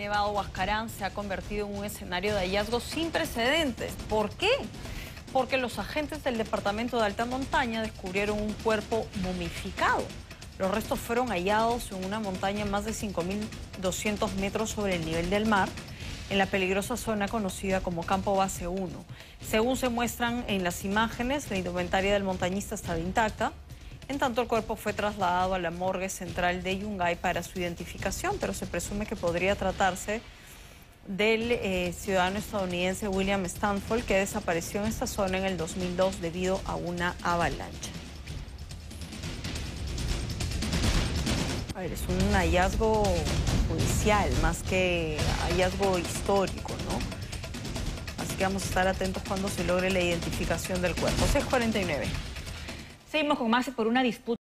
Nevado Huascarán se ha convertido en un escenario de hallazgos sin precedentes. ¿Por qué? Porque los agentes del Departamento de Alta Montaña descubrieron un cuerpo momificado. Los restos fueron hallados en una montaña más de 5.200 metros sobre el nivel del mar, en la peligrosa zona conocida como Campo Base 1. Según se muestran en las imágenes, la indumentaria del montañista estaba intacta. En tanto, el cuerpo fue trasladado a la morgue central de Yungay para su identificación, pero se presume que podría tratarse del ciudadano estadounidense William Stanford, que desapareció en esta zona en el 2002 debido a una avalancha. A ver, es un hallazgo judicial más que hallazgo histórico, ¿no? Así que vamos a estar atentos cuando se logre la identificación del cuerpo. 6:49. Seguimos con más por una disputa.